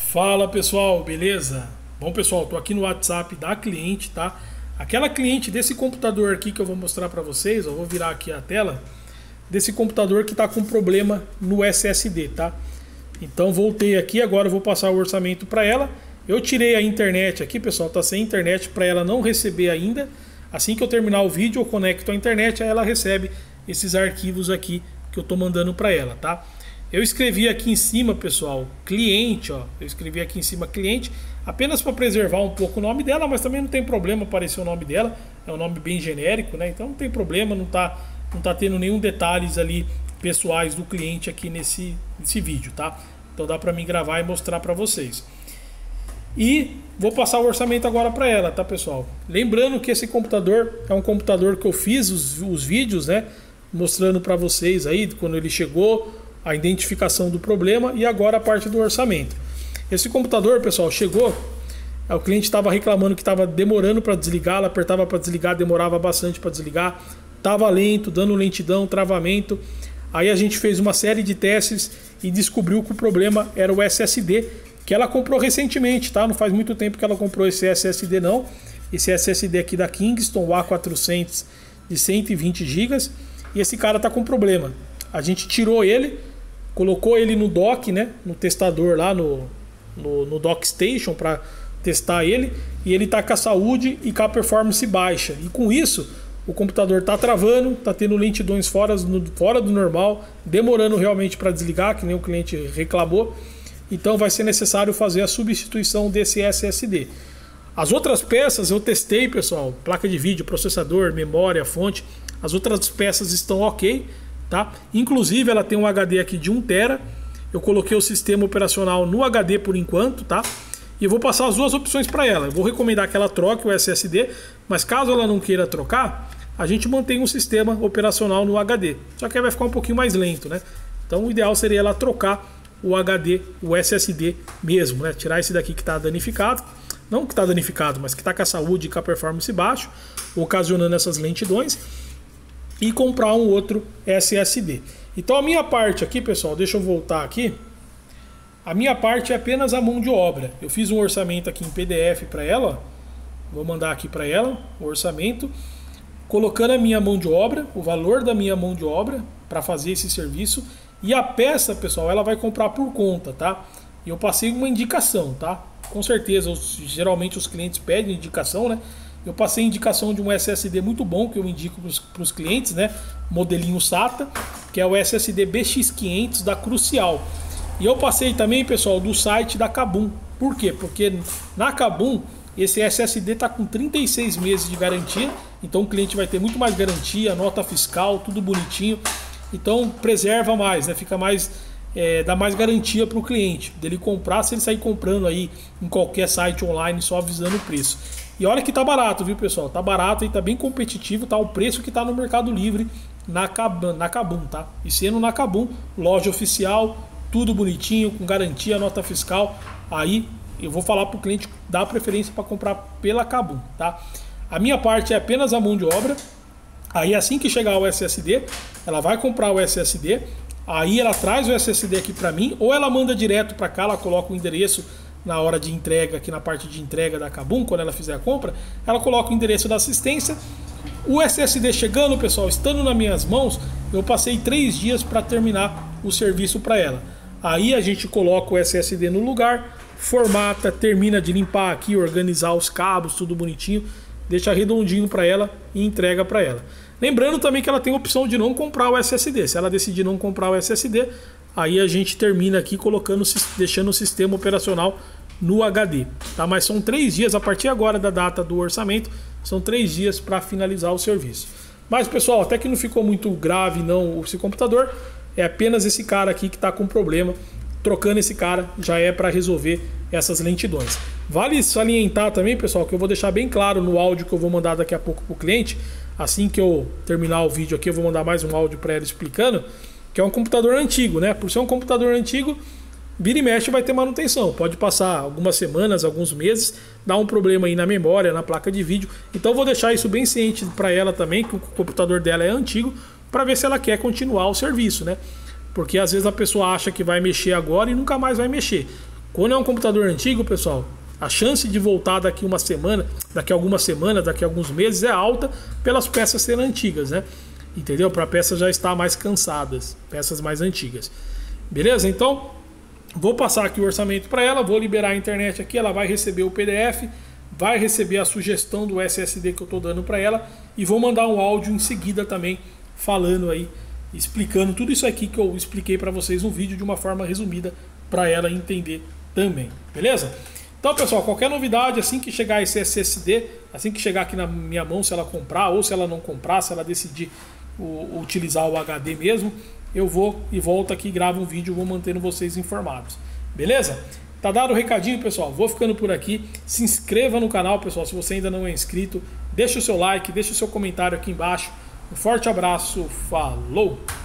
Fala pessoal, beleza? Bom pessoal, tô aqui no WhatsApp da cliente, tá? Aquela cliente desse computador aqui que eu vou mostrar para vocês, eu vou virar aqui a tela desse computador que tá com problema no SSD, tá? Então voltei aqui, agora eu vou passar o orçamento para ela. Eu tirei a internet aqui, pessoal, tá sem internet para ela não receber ainda. Assim que eu terminar o vídeo, eu conecto a internet, aí ela recebe esses arquivos aqui que eu tô mandando para ela, tá? Eu escrevi aqui em cima, pessoal, cliente, ó. Eu escrevi aqui em cima cliente, apenas para preservar um pouco o nome dela, mas também não tem problema aparecer o nome dela. É um nome bem genérico, né? Então não tem problema, não tá tendo nenhum detalhes ali pessoais do cliente aqui nesse vídeo, tá? Então dá para mim gravar e mostrar para vocês. E vou passar o orçamento agora para ela, tá, pessoal? Lembrando que esse computador é um computador que eu fiz os vídeos, né? Mostrando para vocês aí quando ele chegou, a identificação do problema e agora a parte do orçamento. Esse computador, pessoal, chegou, o cliente estava reclamando que estava demorando para desligar, ela apertava para desligar, demorava bastante para desligar, estava lento, dando lentidão, travamento. Aí a gente fez uma série de testes e descobriu que o problema era o SSD, que ela comprou recentemente, tá? Não faz muito tempo que ela comprou esse SSD não. Esse SSD aqui da Kingston, o A400 de 120 GB, e esse cara tá com problema. A gente tirou ele, colocou ele no dock, né, no testador lá no DockStation para testar ele, e ele tá com a saúde e com a performance baixa. E com isso, o computador tá travando, tá tendo lentidões fora do normal, demorando realmente para desligar, que nem o cliente reclamou. Então vai ser necessário fazer a substituição desse SSD. As outras peças eu testei, pessoal, placa de vídeo, processador, memória, fonte, as outras peças estão ok, tá? Inclusive ela tem um HD aqui de 1 TB. Eu coloquei o sistema operacional no HD por enquanto, tá? E eu vou passar as duas opções para ela. Eu vou recomendar que ela troque o SSD, mas caso ela não queira trocar, a gente mantém um sistema operacional no HD. Só que aí vai ficar um pouquinho mais lento, né? Então o ideal seria ela trocar o HD, o SSD mesmo, né? Tirar esse daqui que está danificado, não que está danificado, mas que está com a saúde e com a performance baixa, ocasionando essas lentidões, e comprar um outro SSD. Então a minha parte aqui, pessoal, deixa eu voltar aqui. A minha parte é apenas a mão de obra. Eu fiz um orçamento aqui em PDF para ela. Vou mandar aqui para ela o orçamento, colocando a minha mão de obra, o valor da minha mão de obra para fazer esse serviço. E a peça, pessoal, ela vai comprar por conta, tá? E eu passei uma indicação, tá? Com certeza, geralmente os clientes pedem indicação, né? Eu passei indicação de um SSD muito bom que eu indico para os clientes, né? Modelinho SATA, que é o SSD BX500 da Crucial. E eu passei também, pessoal, do site da Kabum. Por quê? Porque na Kabum esse SSD está com 36 meses de garantia, então o cliente vai ter muito mais garantia, nota fiscal, tudo bonitinho. Então preserva mais, né? Fica mais, dá mais garantia para o cliente dele comprar, se ele sair comprando aí em qualquer site online só avisando o preço. E olha que tá barato, viu, pessoal? Tá barato e tá bem competitivo, tá o preço que tá no Mercado Livre na Kabum, tá? E sendo na Kabum, loja oficial, tudo bonitinho, com garantia, nota fiscal. Aí eu vou falar pro cliente dar preferência para comprar pela Kabum, tá? A minha parte é apenas a mão de obra. Aí assim que chegar o SSD, ela vai comprar o SSD, aí ela traz o SSD aqui para mim, ou ela manda direto para cá, ela coloca o endereço na hora de entrega, aqui na parte de entrega da Kabum, quando ela fizer a compra, ela coloca o endereço da assistência. O SSD chegando, pessoal, estando nas minhas mãos, eu passei 3 dias para terminar o serviço para ela. Aí a gente coloca o SSD no lugar, formata, termina de limpar aqui, organizar os cabos, tudo bonitinho, deixa redondinho para ela e entrega para ela. Lembrando também que ela tem a opção de não comprar o SSD. Se ela decidir não comprar o SSD, aí a gente termina aqui colocando, deixando o sistema operacional no HD, tá? Mas são 3 dias, a partir agora da data do orçamento, são 3 dias para finalizar o serviço. Mas, pessoal, até que não ficou muito grave não esse computador, é apenas esse cara aqui que está com problema. Trocando esse cara já é para resolver essas lentidões. Vale salientar também, pessoal, que eu vou deixar bem claro no áudio que eu vou mandar daqui a pouco para o cliente. Assim que eu terminar o vídeo aqui, eu vou mandar mais um áudio para ela explicando que é um computador antigo, né? Por ser um computador antigo, vira e mexe vai ter manutenção. Pode passar algumas semanas, alguns meses, dar um problema aí na memória, na placa de vídeo. Então eu vou deixar isso bem ciente para ela também, que o computador dela é antigo, para ver se ela quer continuar o serviço, né? Porque às vezes a pessoa acha que vai mexer agora e nunca mais vai mexer. Quando é um computador antigo, pessoal, a chance de voltar daqui uma semana, daqui a algumas semanas, daqui a alguns meses é alta pelas peças serem antigas, né? Entendeu? Para peças já estar mais cansadas, peças mais antigas. Beleza? Então, vou passar aqui o orçamento para ela, vou liberar a internet aqui, ela vai receber o PDF, vai receber a sugestão do SSD que eu estou dando para ela e vou mandar um áudio em seguida também falando aí, explicando tudo isso aqui que eu expliquei para vocês no vídeo de uma forma resumida para ela entender também. Beleza? Então, pessoal, qualquer novidade, assim que chegar esse SSD, assim que chegar aqui na minha mão, se ela comprar ou se ela não comprar, se ela decidir utilizar o HD mesmo, eu vou e volto aqui, gravo um vídeo, vou mantendo vocês informados. Beleza? Tá dado o recadinho, pessoal. Vou ficando por aqui. Se inscreva no canal, pessoal, se você ainda não é inscrito. Deixa o seu like, deixa o seu comentário aqui embaixo. Um forte abraço. Falou!